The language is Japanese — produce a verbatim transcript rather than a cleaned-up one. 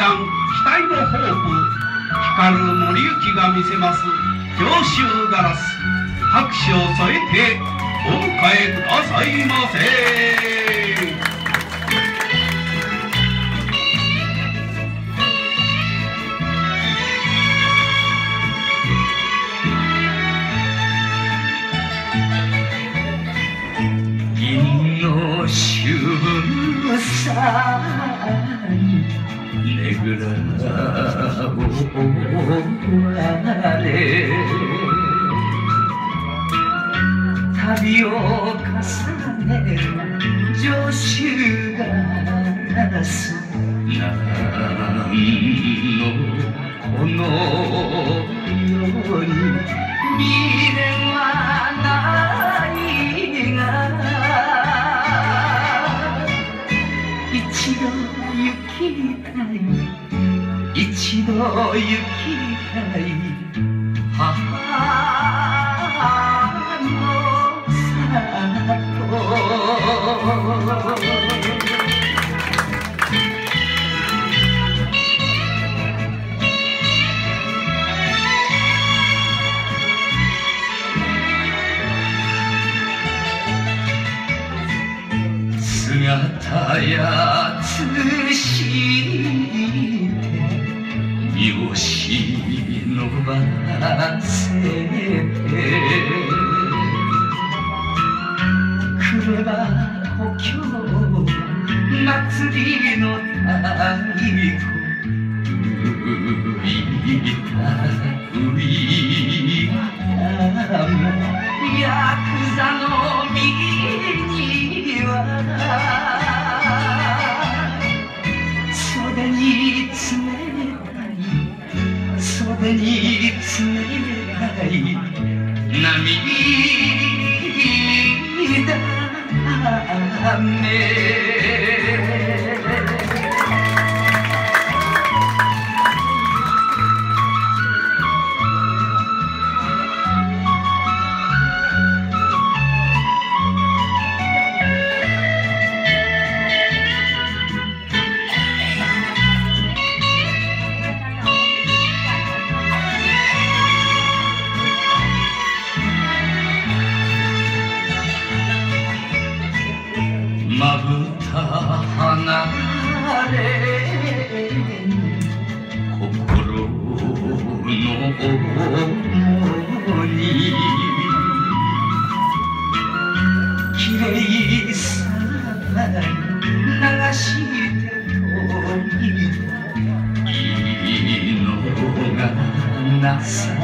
団期待のホープ光る森行が見せます上州ガラス、拍手を添えてお迎えくださいませ。 銀の週さねぐらをわれ旅を重ねる上州ガラス、なんのこの世に未練はないが、一度行きたい、一度行きたい母の里。姿やつして身を忍ばせてくれば故郷祭りの太鼓吹いた吹いたもヤクザの身には袖に冷たい、袖に冷たい涙雨。まぶた離れ心の重にきれいさ流してといたいのが情